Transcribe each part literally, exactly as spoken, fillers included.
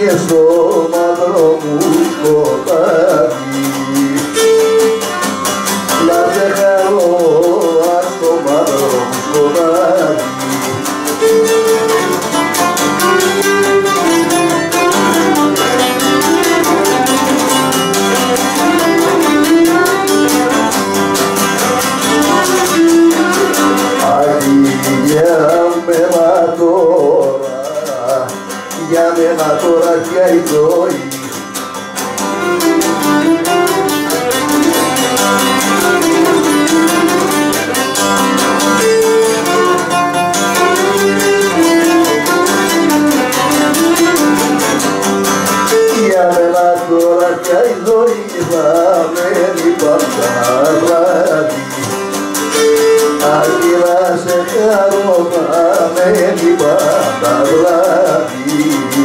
στο μαύρο μου σκοτάδι. Να σε χαρώ ας το μαύρο μου σκοτάδι. Για μένα τώρα πια η ζωή. Για μένα τώρα πια η ζωή θα μένει πάντα βράδυ. Αρκεί να σε χαρώ θα μένει πάντα βράδυ.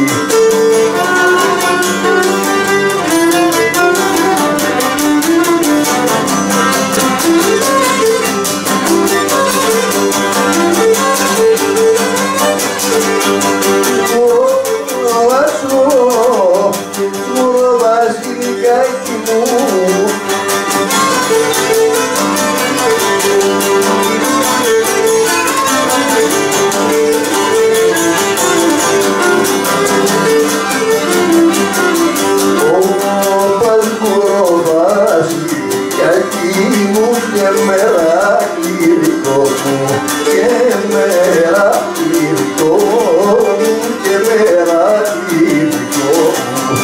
Και μέρα λυρικό μου, και μέρα λυρικό μου, και μέρα λυρικό μου.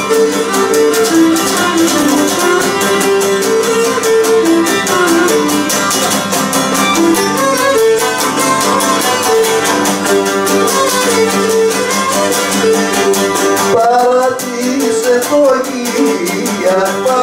Παρατήσε το γύα,